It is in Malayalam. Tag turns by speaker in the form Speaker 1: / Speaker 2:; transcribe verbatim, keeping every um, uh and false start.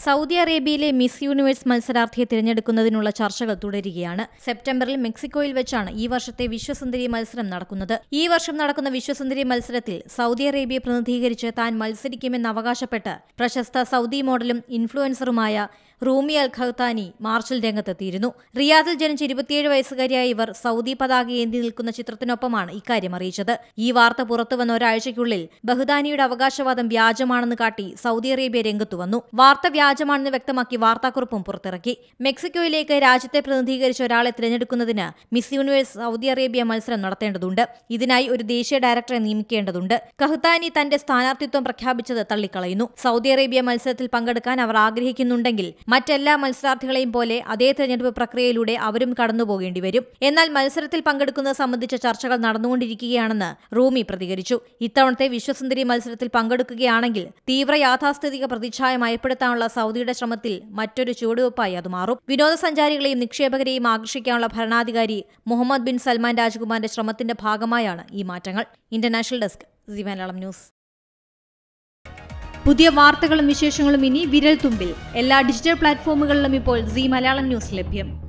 Speaker 1: സൗദി അറേബ്യയിലെ മിസ് യൂണിവേഴ്സ് മത്സരാർത്ഥിയെ തിരഞ്ഞെടുക്കുന്നതിനുള്ള ചർച്ചകൾ തുടരുകയാണ്. സെപ്റ്റംബറിൽ മെക്സിക്കോയിൽ വെച്ചാണ് ഈ വർഷത്തെ വിശ്വസുന്ദരി മത്സരം നടക്കുന്നത്. ഈ വർഷം നടക്കുന്ന വിശ്വസുന്ദരി മത്സരത്തിൽ സൗദി അറേബ്യയെ പ്രതിനിധീകരിച്ച് താൻ മത്സരിക്കുമെന്ന് അവകാശപ്പെട്ട് പ്രശസ്ത സൗദി മോഡലും ഇൻഫ്ലുവൻസറുമായ റൂമി അൽ ഖഹ്താനി മാർച്ചിൽ രംഗത്തെത്തിയിരുന്നു. റിയാദിൽ ജനിച്ച ഇരുപത്തിയേഴ് വയസ്സുകാരിയായ ഇവർ സൗദി പതാക ഏന്തി നിൽക്കുന്ന ചിത്രത്തിനൊപ്പമാണ് ഇക്കാര്യം അറിയിച്ചത്. ഈ വാർത്ത പുറത്തുവന്ന ഒരാഴ്ചയ്ക്കുള്ളിൽ ബഹ്ദാനിയുടെ അവകാശവാദം വ്യാജമാണെന്ന് കാട്ടി സൗദി അറേബ്യ രംഗത്തുവന്നു. വാർത്ത വ്യാജമാണെന്ന് വ്യക്തമാക്കി വാർത്താക്കുറിപ്പും പുറത്തിറക്കി. മെക്സിക്കോയിലേക്ക് രാജ്യത്തെ പ്രതിനിധീകരിച്ച ഒരാളെ തിരഞ്ഞെടുക്കുന്നതിന് മിസ് യൂണിവേഴ്സ് സൗദി അറേബ്യ മത്സരം നടത്തേണ്ടതുണ്ട്. ഇതിനായി ഒരു ദേശീയ ഡയറക്ടറെ നിയമിക്കേണ്ടതുണ്ട്. ഖഹ്താനി തന്റെ സ്ഥാനാർത്ഥിത്വം പ്രഖ്യാപിച്ചത് തള്ളിക്കളയുന്നു. സൗദി അറേബ്യ മത്സരത്തിൽ പങ്കെടുക്കാൻ അവർ ആഗ്രഹിക്കുന്നുണ്ടെങ്കിൽ മറ്റെല്ലാ മത്സരാർത്ഥികളെയും പോലെ അതേ തെരഞ്ഞെടുപ്പ് പ്രക്രിയയിലൂടെ അവരും കടന്നുപോകേണ്ടി വരും. എന്നാൽ മത്സരത്തിൽ പങ്കെടുക്കുന്നത് സംബന്ധിച്ച ചർച്ചകൾ നടന്നുകൊണ്ടിരിക്കുകയാണെന്ന് റൂമി പ്രതികരിച്ചു. ഇത്തവണത്തെ വിശ്വസുന്ദരി മത്സരത്തിൽ പങ്കെടുക്കുകയാണെങ്കിൽ തീവ്ര യാഥാസ്ഥിതിക പ്രതിച്ഛായ മയപ്പെടുത്താനുള്ള സൗദിയുടെ ശ്രമത്തിൽ മറ്റൊരു ചുവടുവെപ്പായി അത് മാറും. വിനോദസഞ്ചാരികളെയും നിക്ഷേപകരെയും ആകർഷിക്കാനുള്ള ഭരണാധികാരി മുഹമ്മദ് ബിൻ സൽമാൻ രാജകുമാരന്റെ ശ്രമത്തിന്റെ ഭാഗമായാണ് ഈ മാറ്റങ്ങൾ. International desk Zee Malayalam news. പുതിയ വാർത്തകളും വിശേഷങ്ങളും ഇനി വിരൽ തുമ്പിൽ. എല്ലാ ഡിജിറ്റൽ പ്ലാറ്റ്ഫോമുകളിലും ഇപ്പോൾ സീ മലയാളം ന്യൂസ് ലഭ്യം.